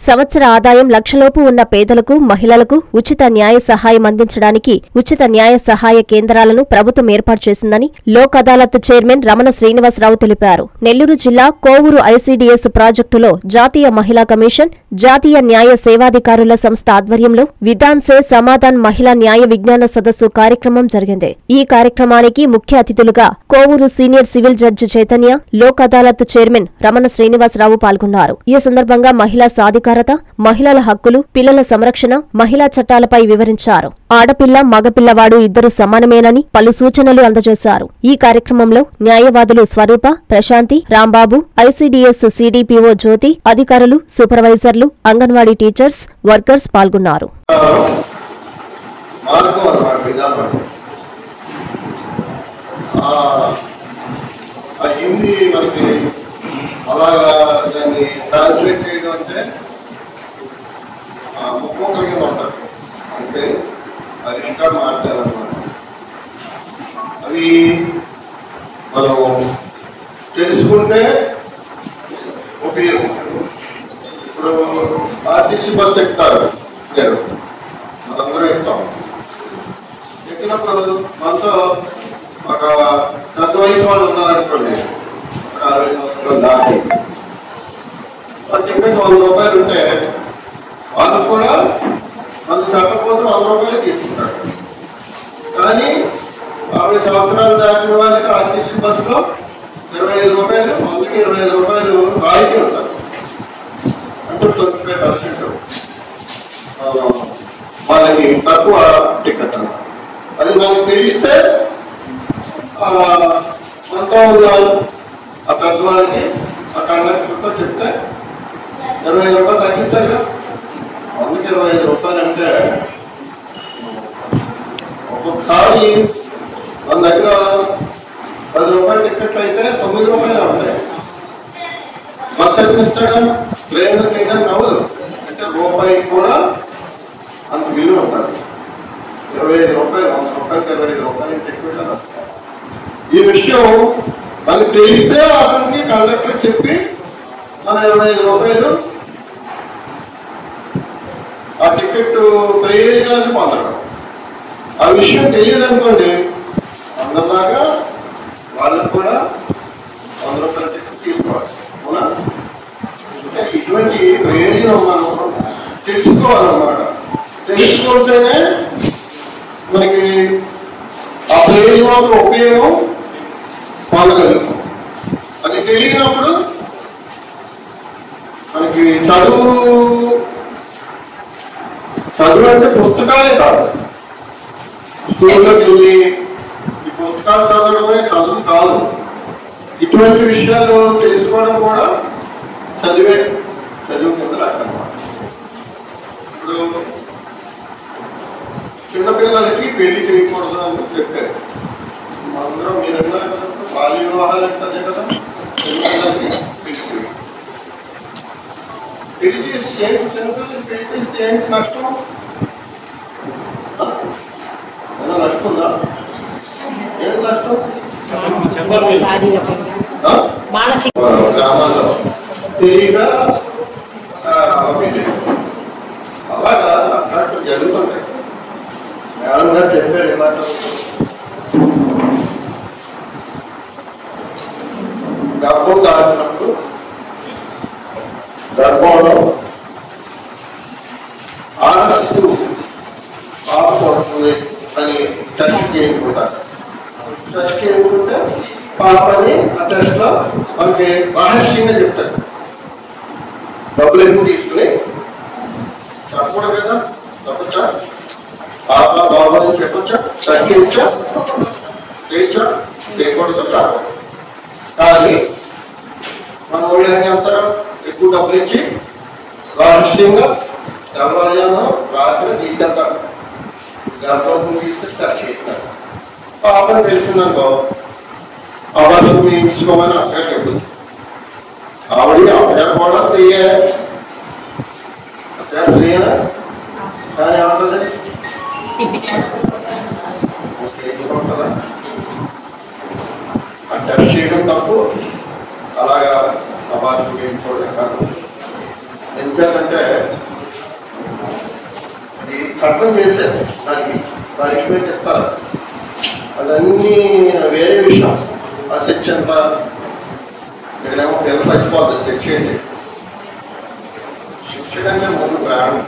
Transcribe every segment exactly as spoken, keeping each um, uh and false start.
సంవత్సర ఆదాయం లక్షలోపు ఉన్న పేదలకు, మహిళలకు ఉచిత న్యాయ సహాయం అందించడానికి ఉచిత న్యాయ సహాయ కేంద్రాలను ప్రభుత్వం ఏర్పాటు చేసిందని లోక్ అదాలత్ చైర్మన్ రమణ శ్రీనివాసరావు తెలిపారు. నెల్లూరు జిల్లా కోవూరు ఐసీడీఎస్ ప్రాజెక్టులో జాతీయ మహిళా కమిషన్, జాతీయ న్యాయ సేవాధికారుల సంస్థ ఆధ్వర్యంలో విధాన్ సే సమాధాన్ మహిళా న్యాయ విజ్ఞాన సదస్సు కార్యక్రమం జరిగింది. ఈ కార్యక్రమానికి ముఖ్య అతిథులుగా Kovur senior civil judge Chaitanya, Lok Adalat chairman Ramana Srinivasarao పాల్గొన్నారు. ఈ సందర్భంగా మహిళా సాధికారత, మహిళల హక్కులు, పిల్లల సంరక్షణ, మహిళా చట్టాలపై వివరించారు. ఆడపిల్ల, మగపిల్లవాడు ఇద్దరు సమానమేనని పలు సూచనలు అందజేశారు. ఈ కార్యక్రమంలో న్యాయవాదులు స్వరూప, ప్రశాంతి, రాంబాబు, ఐసీడీఎస్ సీడీపీఓ జ్యోతి, అధికారులు, సూపర్వైజర్లు, అంగన్వాడీ టీచర్స్, వర్కర్స్ పాల్గొన్నారు. అలాగా దాన్ని ట్రాన్స్లేట్ చేయడం అంటే ముఖ్యమంత్రిగా ఉంటారు అంటే అది ఇంకా మాట్లాడాలన్నమాట. అవి మనం తెలుసుకుంటే ఉపయోగం. ఇప్పుడు ఆర్టీసీ బస్ ఎక్కుతారు నేను మనందరూ ఎక్కుతాం. ఎక్కినప్పుడు మనతో ఒక పెద్ద వయసు వాళ్ళు ఉన్నారనుకోండి, అరవై సంవత్సరాలు దాటి టికెట్ వంద రూపాయలు ఉంటే వాళ్ళు కూడా వాళ్ళు చెప్పకపోతే వంద రూపాయలు తీసుకుంటారు. కానీ యాభై సంవత్సరాలు దాటిన వాళ్ళకి ఆర్టీసీ బస్సులో ఇరవై ఐదు రూపాయలు వందకి ఇరవై ఐదు రూపాయలు రాయితీ ఉంటారు. అంటే ట్వంటీ ఫైవ్ పర్సెంట్ వాళ్ళకి తక్కువ టికెట్ అన్నమాట. అది మనకి తెలిస్తే మనతో ఆ పెద్దవాళ్ళకి ఆ కండక్టర్తో చెప్తే ఇరవై ఐదు రూపాయలు తగ్గిస్తారు కదా. వందకి ఇరవై ఐదు రూపాయలు అంటే ఒక్కొక్కసారి మన దగ్గర పది రూపాయల టికెట్లు అయితే తొమ్మిది రూపాయలు ఉంటాయి. బస్ ఇస్తాడు, ట్రైన్ చేయడానికి అవ్వదు. అంటే రూపాయి కూడా అంత విలువ ఉంటుంది. ఇరవై ఐదు రూపాయలు వంద రూపాయలకి ఇరవై ఐదు రూపాయలు టికెట్. ఈ విషయం మనకి తెలిస్తే అతనికి కండక్టర్ చెప్పి మన ఇరవై ఐదు రూపాయలు ఆ టికెట్ ప్రయోజనాన్ని పొందడం. ఆ విషయం తెలియదనుకోండి, అందరిలాగా వాళ్ళకు కూడా వంద రూపాయల టికెట్ తీసుకోవాలి. అవునా? అంటే ఇటువంటి ప్రయోజనం మనం తెలుసుకోవాలన్నమాట. తెలుసుకుంటేనే మనకి ఆ ప్రయోజనం ఉపయోగం పొందగలుగుతాం. అది తెలియనప్పుడు మనకి చదువు చదువు అంటే పుస్తకాలే కాదు. స్కూల్లోకి వెళ్ళి ఈ పుస్తకాలు చదవడమే చదువు కాదు. ఇటువంటి విషయాలు తెలుసుకోవడం కూడా చదివే చదువు కింద లెక్కనమాట. ఇప్పుడు చిన్నపిల్లలకి పెళ్లి చేయకూడదు అని చెప్పారు. అందరం మీరు అన్నారు కదా, బాల్య వివాహాలు అంటే కదా, చిన్నపిల్లలకి పెళ్లి చేయాలి. పెళ్లి చేసి ఏంటి చిన్నపిల్లలకి పెళ్లి చేస్తే ఏంటి నష్టం? ఏమైనా నష్టం ఉందా? ఏంటి నష్టం? గ్రామాల్లో తెలియగా అలాగా అట్లాంటి జరుగుతుంటాయి. మేడం గారు చెప్పారు ఇలా గర్భం దాచినప్పుడు గర్భంలో ఆడ శిశువు పాప పడుతుంది అని టెస్ట్ చేయకుంటారు. టెస్ట్ చేయకుంటే పాపని ఆ టెస్ట్ లో మనకి రహస్యంగా చెప్తారు. డబ్బులు ఎక్కువ తీసుకుని చెప్పకూడదు కదా, చెప్పచ్చా? పాప బాబు అని చెప్పచ్చా? తగ్గించా చేయచ్చా? చేయకూడదు. కానీ మన ఊళ్ళో ఏం చేస్తారు, ఎక్కువ డబ్బులు ఇచ్చి రహస్యంగా తెల్లవారుజాము రాత్రి తీసుకెళ్తారు. గర్భం తీసుకెళ్ళి టెస్ట్ చేస్తారు. పాపని తెలుసుకున్నాకో అబ్బాయి తీసుకోమని అక్కడ చెప్తుంది. ఆవిడ అబ్బాయి కూడా స్త్రీయే, అబ్బాయి స్త్రీయేనా? కానీ ఏమంటుంది? ఉంటుందా? ఆ టెస్ట్ చేయడం తప్పు. అలాగా అబ్బాయి చూపించుకోవడం కాదు. ఎందుకంటే చట్టం చేశారు, దానికి పనిష్మెంట్ ఇస్తారు. అదన్నీ వేరే విషయం. ఆ శిక్ష ఎంత ఇక్కడేమో పిల్లలు చచ్చిపోతుంది శిక్ష ఏంటి? శిక్ష కంటే ముందు ప్రాణం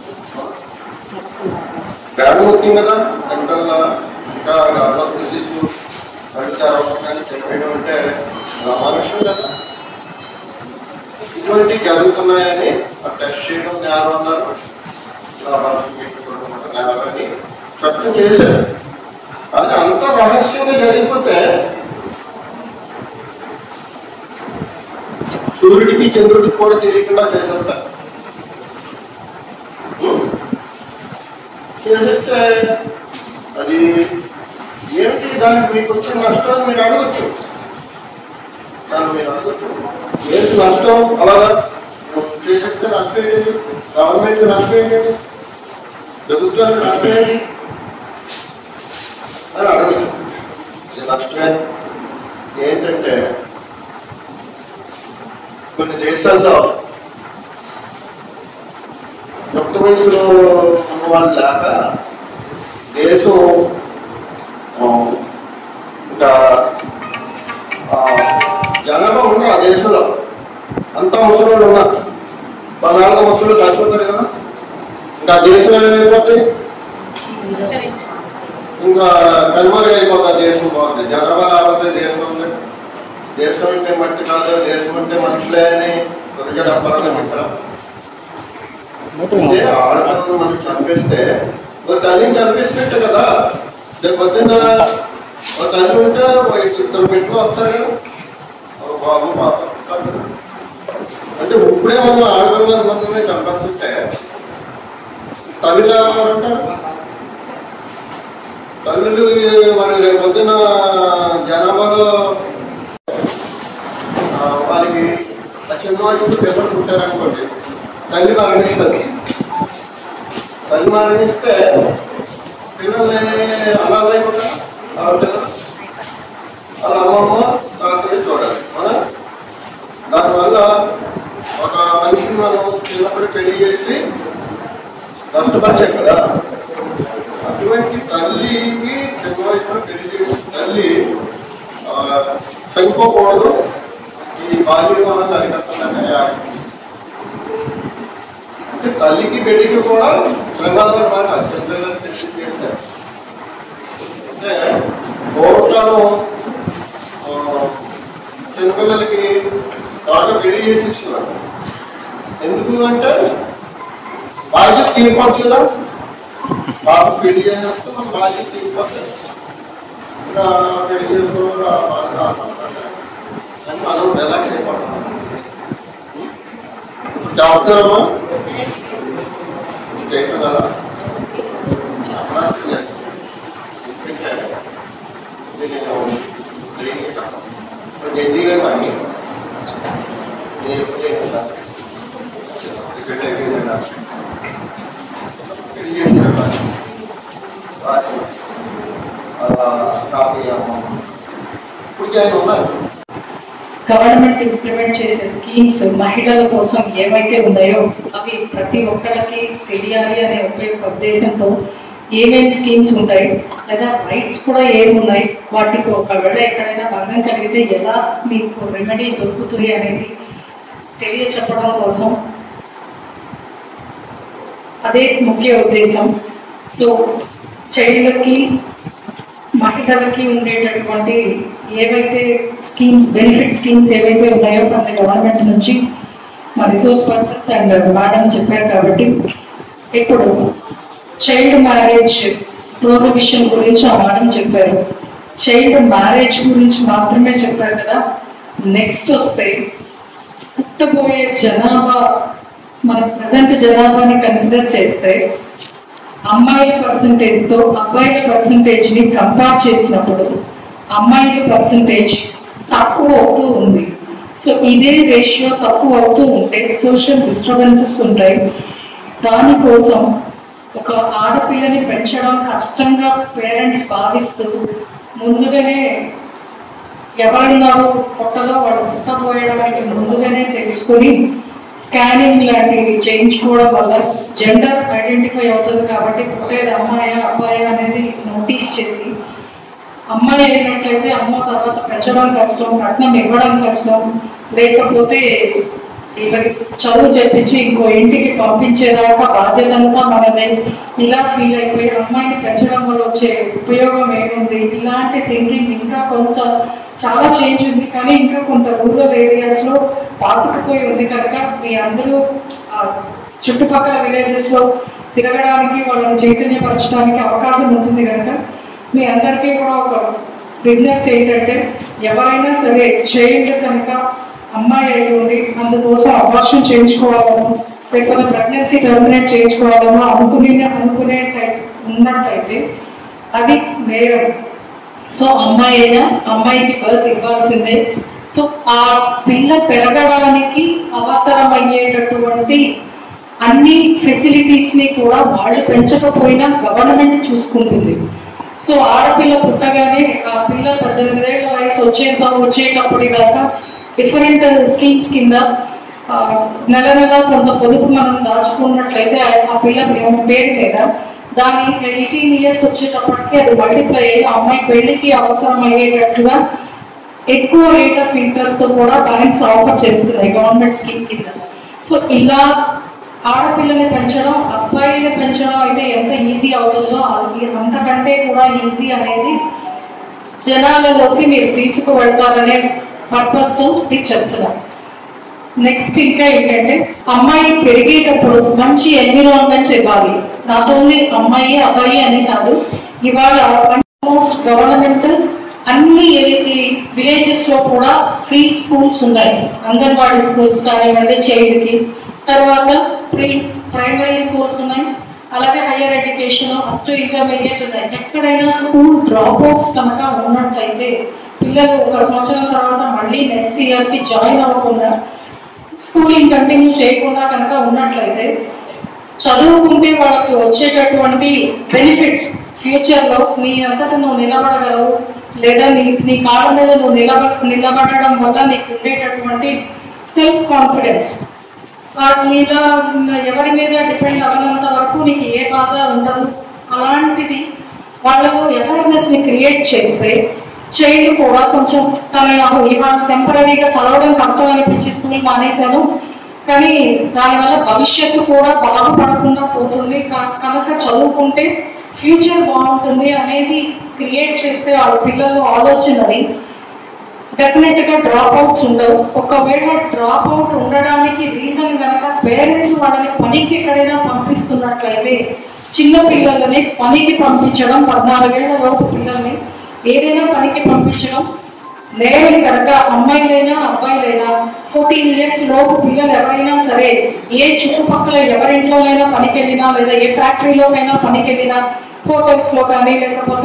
ప్రాణం ముఖ్యం కదా. ఎంతల్లా ఇంకా గర్భవతి శిశువు నడిచారవసరాన్ని చెప్పడం అంటే రామానుషం కదా. ఇటువంటి జరుగుతున్నాయని ఆ టెస్ట్ చేయడం జ్ఞానం అన్నారు, జ్ఞానాన్ని చట్టం చేశారు. అది అంత రహస్యంగా జరిగిపోతే సూర్యుడికి చంద్రుడికి కూడా తెలియకుండా చేసేస్తారు. చేసేస్తే అది ఏమిటి, దానికి మీకు వచ్చిన నష్టాన్ని మీరు అడగచ్చు. దాన్ని మీరు అడగచ్చు ఏంటి నష్టం, అలాగా చేసేస్తే నష్టం ఏంటి, గవర్నమెంట్ నష్టం ఏంటి, ప్రభుత్వానికి నష్టం ఏంటి అని అడగచ్చు. ఇది నష్టమే. ఏంటంటే కొన్ని దేశాల్లో యుక్త వయసులో ఉన్న వాళ్ళు లేక దేశం ఇంకా జనాభా ఉన్నారు. ఆ దేశంలో అంతా ముసలు ఉన్నారు. పద్నాలుగు ముసలు చచ్చిపోతారు కదా. ఇంకా దేశం ఏమైపోతాయి, ఇంకా కనుమరుగు అయిపోతారు. దేశం బాగుంది, జనాభా లేకపోతే దేశం ఉంది. దేశం అంటే మట్టి కాదు, దేశం అంటే మనుషులే అని కొద్దిగా డబ్బాలని పెట్టారు. ఆడపిల్లలు మనం చంపేస్తే ఒక తల్లిని చంపేసినట్టే కదా. రేపు పొద్దున్న ఒక తల్లి ఉంటే ఇద్దరు పెట్టుకు వస్తారు కదా, ఒక బాబు పాప అంటే ఇప్పుడే మనం ఆడపిల్లల మందమే చంపేస్తుంటే తల్లిలు ఏమన్నారంటారు? తల్లులు మరి రేపు పొద్దున జనాభాలో వాళ్ళకి చిన్న వాళ్ళు పిల్లలు పుట్టారనుకోండి, తల్లి మరణిస్తుంది. తల్లి మరణిస్తే పిల్లల్ని అలా లేకుండా పిల్లలు వాళ్ళ అమ్మమ్మ తాతయ్య చూడాలి. అవునా? దానివల్ల ఒక మనిషిని మనం చిన్నప్పుడు పెళ్లి చేసి కష్టపరిచాం కదా. అటువంటి తల్లికి చిన్న వయసులో పెళ్లి చేసి తల్లి చనిపోకూడదు. ఈ బాల్య వివాహాన్ని అరికట్టాలనే అంటే తల్లికి బిడ్డకి కూడా ప్రమాదం మాట చంద్రగారు తెలిసి చేశారు. అంటే కోర్టులను చిన్నపిల్లలకి బాగా పెళ్లి చేసిస్తున్నారు. ఎందుకు అంటే బాధ్యత తీరిపోవచ్చు కదా. బాబు పెళ్లి చేస్తే మన బాధ్యత తీరిపోతుంది. ఇంకా పెళ్లి చేసుకోవడం మనం రిలాక్స్ అయిపోతాం. చేస్తారమ్మా కదా. జడ్జీగా కానీ గవర్నమెంట్ ఇంప్లిమెంట్ చేసే స్కీమ్స్ మహిళల కోసం ఏవైతే ఉన్నాయో అవి ప్రతి ఒక్కరికి తెలియాలి అనే ఒకే ఉద్దేశంతో ఏమేమి స్కీమ్స్ ఉంటాయి, లేదా రైట్స్ కూడా ఏమి ఉన్నాయి, వాటికి ఒకవేళ ఎక్కడైనా భంగం కలిగితే ఎలా మీకు రెమెడీ దొరుకుతుంది అనేది తెలియచెప్పడం కోసం అదే ముఖ్య ఉద్దేశం. సో చైల్డ్కి మహిళలకి ఉండేటటువంటి ఏవైతే స్కీమ్స్ బెనిఫిట్ స్కీమ్స్ ఏవైతే ఉన్నాయో మన గవర్నమెంట్ నుంచి మా రిసోర్స్ పర్సన్స్ అండ్ మేడం చెప్పారు. కాబట్టి ఇప్పుడు చైల్డ్ మ్యారేజ్ ప్రొహిబిషన్ గురించి ఆ మేడం చెప్పారు. చైల్డ్ మ్యారేజ్ గురించి మాత్రమే చెప్పారు కదా. నెక్స్ట్ వస్తే పుట్టబోయే జనాభా, మన ప్రజెంట్ జనాభాని కన్సిడర్ చేస్తే అమ్మాయిల పర్సంటేజ్తో అబ్బాయిల పర్సంటేజ్ని కంపేర్ చేసినప్పుడు అమ్మాయిల పర్సంటేజ్ తక్కువ అవుతూ ఉంది. సో ఇదే రేషియో తక్కువ అవుతూ ఉంటే సోషల్ డిస్టర్బెన్సెస్ ఉంటాయి. దానికోసం ఒక ఆడపిల్లని పెంచడం కష్టంగా పేరెంట్స్ భావిస్తూ ముందుగానే ఎవరున్నారు పొట్టలో వాళ్ళు పుట్టబోయడానికి ముందుగానే తెలుసుకొని స్కానింగ్ లాంటివి చేయించుకోవడం వల్ల జెండర్ ఐడెంటిఫై అవుతుంది కాబట్టి పుట్టేది అమ్మాయి అబ్బాయి అనేది నోటీస్ చేసి అమ్మాయి అయినట్లయితే అమ్మ తర్వాత పెంచడం కష్టం, కట్నం ఇవ్వడం కష్టం, లేకపోతే వీళ్ళకి చదువు చెప్పించి ఇంకో ఇంటికి పంపించేదాకా బాధ్యత అంతా మనదే. ఇలా ఫీల్ అయిపోయి అమ్మాయిని పెంచడం వల్ల వచ్చే ఉపయోగం ఏముంది, ఇలాంటి థింకింగ్ ఇంకా కొంత చాలా చేంజ్ ఉంది. కానీ ఇంకా కొంత రూరల్ ఏరియాస్ లో పాతుకుపోయి ఉంది కనుక మీ అందరూ చుట్టుపక్కల విలేజెస్ లో తిరగడానికి వాళ్ళని చైతన్యపరచడానికి అవకాశం ఉంటుంది కనుక మీ అందరికీ కూడా ఒక విజ్ఞప్తి ఏంటంటే ఎవరైనా సరే చైల్డ్ కనుక అమ్మాయి అయ్యింది అందుకోసం అబార్షన్ చేయించుకోవాలనో లేకపోతే ప్రెగ్నెన్సీ టర్మినేట్ చేయించుకోవాలనో అనుకునే అనుకునే ఉన్నట్టయితే అది నేరం. సో అమ్మాయి అయినా అమ్మాయికి బర్త్ ఇవ్వాల్సిందే. సో ఆ పిల్ల పెరగడానికి అవసరమయ్యేటటువంటి అన్ని ఫెసిలిటీస్ ని కూడా వాళ్ళు పెంచకపోయినా గవర్నమెంట్ చూసుకుంటుంది. సో ఆడపిల్ల పుట్టగానే ఆ పిల్ల పద్దెనిమిదేళ్ల వయసు వచ్చేంత వచ్చేటప్పుడు దాకా డిఫరెంట్ స్కీమ్స్ కింద నెల నెల కొంత పొదుపు మనం దాచుకున్నట్లయితే ఆ పిల్ల పేరు మీద దాని ఎయిటీన్ ఇయర్స్ వచ్చేటప్పటికి అది మల్టిప్లై అయ్యి అమ్మాయి పెళ్లికి అవసరం అయ్యేటట్టుగా ఎక్కువ రేట్ ఆఫ్ ఇంట్రెస్ట్ తో కూడా బ్యాంక్స్ ఆఫర్ చేస్తున్నాయి గవర్నమెంట్ స్కీమ్ కింద. సో ఇలా ఆడపిల్లని పెంచడం అబ్బాయిని పెంచడం అయితే ఎంత ఈజీ అవుతుందో అది అంతకంటే కూడా ఈజీ అనేది జనాలలోకి మీరు తీసుకువెళ్తారనే పర్పస్ తో మీకు చెప్తున్నా. నెక్స్ట్ ఇంకా ఏంటంటే అమ్మాయి పెరిగేటప్పుడు మంచి ఎన్విరాన్మెంట్ ఇవ్వాలి. నాట్ ఓన్లీ అమ్మాయి అబ్బాయి అని కాదు, ఇవాళ ఆల్మోస్ట్ గవర్నమెంట్ అన్ని విలేజెస్ లో కూడా ఫ్రీ స్కూల్స్ ఉన్నాయి. అంగన్వాడీ స్కూల్స్ కానివ్వండి చైల్డ్ కి, తర్వాత ప్రీ ప్రైమరీ స్కూల్స్ ఉన్నాయి, అలాగే higher education up to intermediate ఉన్నాయి. ఎక్కడైనా స్కూల్ డ్రాప్ అవుట్స్ కనుక ఉన్నట్లయితే పిల్లలు ఒక సంవత్సరం తర్వాత మళ్ళీ నెక్స్ట్ ఇయర్ కి జాయిన్ అవ్వకుండా స్కూలింగ్ కంటిన్యూ చేయకుండా కనుక ఉన్నట్లయితే చదువుకుంటే వాళ్ళకి వచ్చేటటువంటి బెనిఫిట్స్ ఫ్యూచర్ లో నీ అంతటా నువ్వు నిలబడగలవు, లేదా నీ నీ కాళ్ళ మీద నువ్వు నిలబ నిలబడడం వల్ల నీకు ఉండేటటువంటి సెల్ఫ్ కాన్ఫిడెన్స్, ఇలా ఎవరి మీద డిపెండ్ అవ్వనంత వరకు నీకు ఏ బాధ ఉండదు. అలాంటిది వాళ్ళలో అవేర్నెస్ ని క్రియేట్ చేస్తే చైల్డ్ కూడా కొంచెం తన ఇవాళ టెంపరీగా చదవడం కష్టం అనిపించి స్కూల్ మానేశాను కానీ దానివల్ల భవిష్యత్తు కూడా బాగుపడకుండా పోతుంది కనుక చదువుకుంటే ఫ్యూచర్ బాగుంటుంది అనేది క్రియేట్ చేస్తే వాళ్ళ పిల్లలు ఆలోచనని డెఫినెట్ గా డ్రాప్ అవుట్స్ ఉండవు. ఒకవేళ డ్రాప్ అవుట్ ఉండడానికి రీజన్ కనుక పేరెంట్స్ వాళ్ళని పనికి ఎక్కడైనా పంపిస్తున్నట్లయితే చిన్న పిల్లలని పనికి పంపించడం, పద్నాలుగేళ్ల లోపు పిల్లల్ని ఏదైనా పనికి పంపించడం నేరం కనుక అమ్మాయిలైనా అబ్బాయిలైనా ఫోర్టీన్ ఇయర్స్ లోపు పిల్లలు ఎవరైనా సరే ఏ చుట్టుపక్కల ఎవరింట్లోనైనా పనికి వెళ్ళినా లేదా ఏ ఫ్యాక్టరీలోనైనా పనికి వెళ్ళినా హోటల్స్ లో కానీ లేకపోతే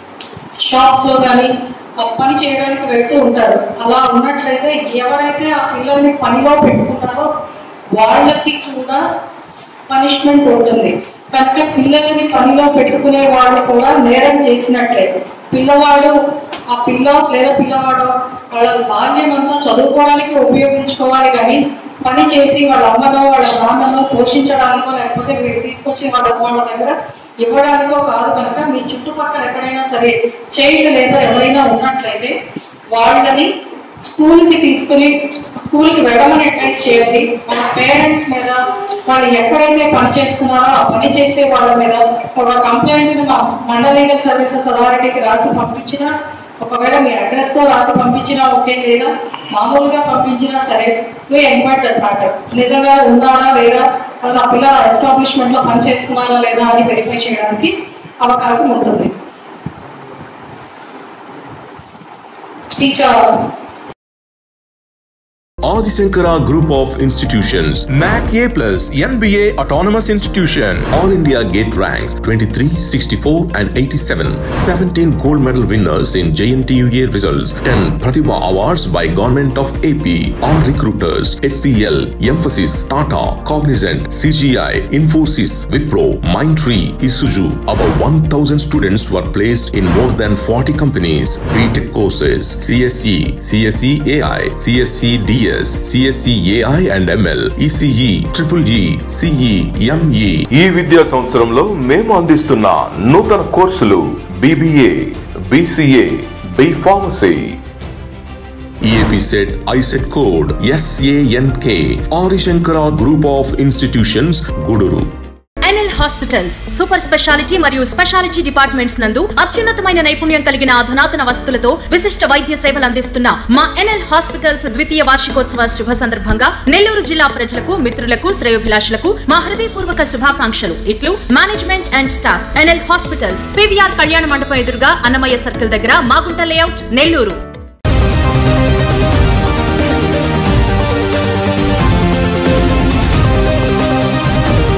షాప్స్ లో కానీ పని చేయడానికి వెళ్తూ ఉంటారు. అలా ఉన్నట్లయితే ఎవరైతే ఆ పిల్లల్ని పనిలో పెట్టుకుంటారో వాళ్ళకి కూడా పనిష్మెంట్ ఉంటుంది. కనుక పిల్లలని పనిలో పెట్టుకునే వాళ్ళు కూడా నేరం చేసినట్లే. పిల్లవాడు ఆ పిల్ల లేదా పిల్లవాడు వాళ్ళ బాల్యం అంతా చదువుకోవడానికి ఉపయోగించుకోవాలి కానీ పని చేసి వాళ్ళ అమ్మనో వాళ్ళ నాన్ననో పోషించడానికో లేకపోతే వీళ్ళు తీసుకొచ్చి వాళ్ళ వాళ్ళ దగ్గర ఇవ్వడానికో కాదు. కనుక మీ చుట్టుపక్కల ఎక్కడైనా సరే చైల్డ్ లేదా ఎవరైనా ఉన్నట్లయితే వాళ్ళని స్కూల్ కి తీసుకుని స్కూల్ కి వెళ్ళమని అడ్వైస్ చేయండి. వాళ్ళ పేరెంట్స్ మీద వాళ్ళు ఎక్కడైతే పని చేస్తున్నారో ఆ పని చేసే వాళ్ళ మీద ఒక కంప్లైంట్ మండల్ లీగల్ సర్వీసెస్ అథారిటీకి రాసి పంపించినా, ఒకవేళ మీ అడ్రస్ తో రాసి పంపించినా ఓకే, లేదా మామూలుగా పంపించినా సరే ఎంక్వైరీ అనమాట నిజంగా ఉన్నారా లేదా వాళ్ళ పిల్లల ఎస్టాబ్లిష్మెంట్ లో పని చేస్తున్నారా లేదా అని వెరిఫై చేయడానికి అవకాశం ఉంటుంది. ఇంకా Adi Shankara Group of Institutions, M A C A plus, N B A Autonomous Institution, All India Gate ranks twenty-three, sixty-four and eighty-seven, seventeen gold medal winners in J N T U A results, ten Pratibha Awards by Government of A P, all recruiters, H C L, Emphasis, Tata, Cognizant, C G I, Infosys, Wipro, Mindtree, Isuzu. About one thousand students were placed in more than forty companies. B Tech courses, C S E, C S E A I, C S E D MBBS, CSE AI and ML, ECE, triple E, CE, ME. ఈ విద్యా సంవత్సరంలో మేము అందిస్తున్న నూతన కోర్సులు BBA, BCA, B pharmacy. E A P set I set code S A N K Adi Shankara Group of Institutions, Guduru. N L hospitals super speciality మరియు speciality departments నందు అత్యున్నతమైన నైపుణ్యం కలిగిన అధునాతన వసతులతో విశిష్ట వైద్య సేవలు అందిస్తున్న మా N L హాస్పిటల్స్ ద్వితీయ వార్షికోత్సవ శుభ సందర్భంగా నెల్లూరు జిల్లా ప్రజలకు, మిత్రులకు, శ్రేయోభిలాషులకు మా హృదయపూర్వక శుభాకాంక్షలు. ఇట్లు management and staff. N L hospitals, PVR కళ్యాణ మండపం ఎదురుగా అన్నమయ్య సర్కిల్ దగ్గర, మాగుంట లేఅవుట్, నెల్లూరు.